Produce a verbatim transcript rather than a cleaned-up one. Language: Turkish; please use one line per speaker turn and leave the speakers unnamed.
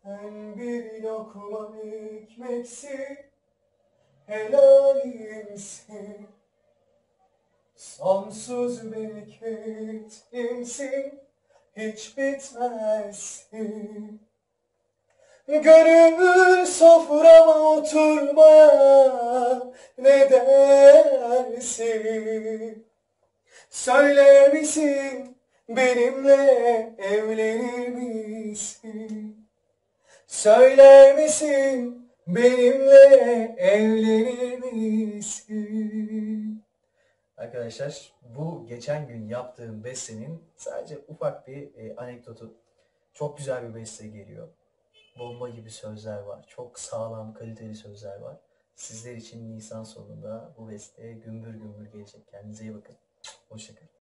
Ben bir lokma ekmeksiz helalimsin. Sonsuz bereketimsin, hiç bitmezsin. Gönül soframa oturmaya ne dersin? Söyler misin benimle evlenir misin? Söyler misin benimle evlenir misin? Arkadaşlar bu geçen gün yaptığım bestenin sadece ufak bir e, anekdotu. Çok güzel bir beste geliyor. Bomba gibi sözler var. Çok sağlam, kaliteli sözler var. Sizler için Nisan sonunda bu beste gümbür gümbür gelecek. Kendinize iyi bakın. Hoşça kalın.